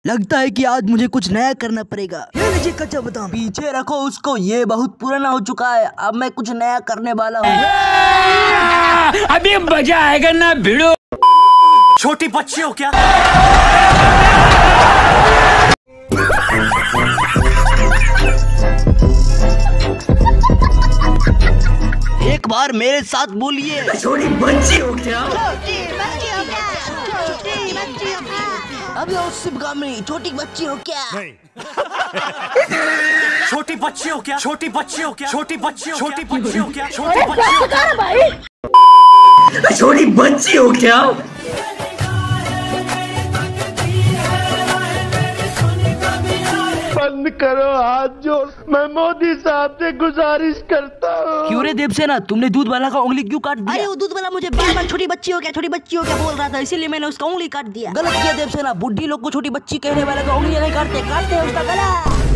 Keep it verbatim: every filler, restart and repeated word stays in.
लगता है कि आज मुझे कुछ नया करना पड़ेगा। ये लीजिए कच्चा बादाम, पीछे रखो उसको, ये बहुत पुराना हो चुका है। अब मैं कुछ नया करने वाला हूँ। अभी मजा आएगा ना भिड़ो। छोटी बच्ची हो क्या? एक बार मेरे साथ बोलिए। छोटी बच्ची हो क्या? अबे उस शिवगामी, छोटी बच्ची हो क्या? छोटी बच्ची हो क्या? छोटी बच्ची हो क्या? छोटी बच्ची छोटी बच्ची हो क्या? छोटी बच्ची हो क्या? छोटी बच्ची हो क्या? बंद करो, हाथ जोड़, मैं मोदी साहब से गुजारिश करता हूँ। क्यों रे देवसेना, तुमने दूध वाला का उंगली क्यों काट दिया? अरे वो दूध वाला मुझे बार बार छोटी बच्ची हो क्या छोटी बच्ची हो क्या बोल रहा था, इसीलिए मैंने उसका उंगली काट दिया। गलत किया देवसेना, बुढ़ी लोग को छोटी बच्ची कहने वाले का उंगली नहीं काटते, काटते हैं उसका गला।